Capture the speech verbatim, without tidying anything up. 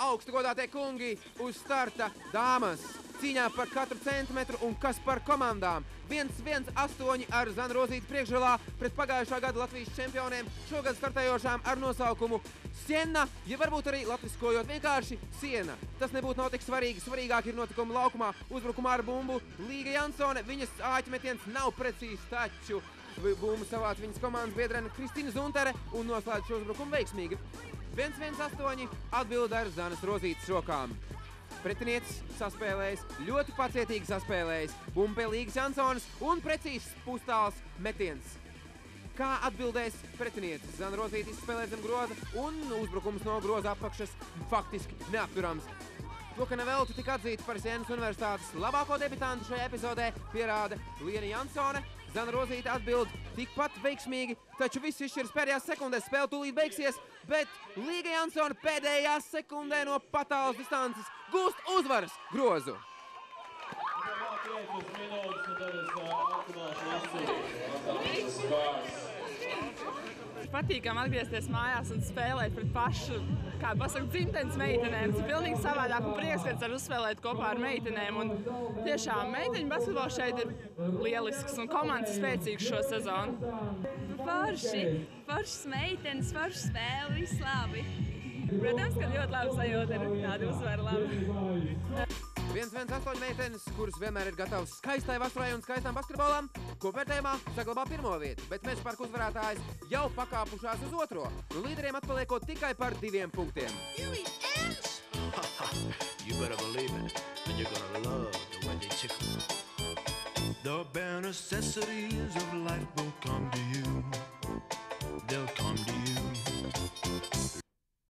augstu godātie kungi, uz starta dāmas. Cīņā par katru centimetru un kas par komandām. viens viens astoņi ar Zana Rozīti priekšgalā pret pagājušā gada Latvijas čempioniem, šogad startējošām ar nosaukumu Siena, ja varbūt arī latviskojot vienkārši Siena. Tas nebūtu nav tik svarīgi, svarīgāk ir notikumi laukumā, uzbrukumā ar bumbu. Līga Jansone, viņas āķmetiens nav precīzs, taču bumbu savāc viņas komandas biedrene Kristīna Zuntere un noslēdz šo uzbrukumu veiksmīgi. viens viens astoņi atbild ar Zanas Rozītes rokām. Pretinietis saspēlējis, ļoti pacietīgi saspēlējis, bumbu pie Līgas Jansonas un precīzs pustāls metiens. Kā atbildēs pretinietis? Zana Rozīte izspēlē zem groza un uzbrukums no groza apakšas faktiski neapturams. To, ka nevelti tika atzīta par Sienas universitātes labāko debitantu šajā epizodē, pierāda Liena Jansone. Zana Rozīte atbild tikpat veiksmīgi, taču viss izšķiras pēdējās sekundēs, spēle tūlīt beigsies, bet Līga Jansone pēdējā sekundē no patālas distances gūst uzvaras grozu. Patīkam atgriezties mājās un spēlēt pret pašu, kā pasaka, dzimtenes meitenēm. Tas ir pilnīgi savādāk un prieks, ka var uzspēlēt kopā ar meitenēm. Un tiešām meiteņu basketbols šeit ir lielisks un komandas spēcīgs šo sezonu. Forši, foršas meitenes, forša spēle, viss labi. Protams, ka ļoti labi sajūta ir tāda uzvara labi. viens viens astoņi meitenes, kuras vienmēr ir gatavas skaistai vasarai un skaistām basketbolam, kopvērtējumā saglabā pirmo vietu, bet Meža parka uzvarētājas jau pakāpušās uz otro, un līderiem atpaliekot tikai par diviem punktiem. You better believe it, and you're gonna love the way they tickle. The bare necessities of life will come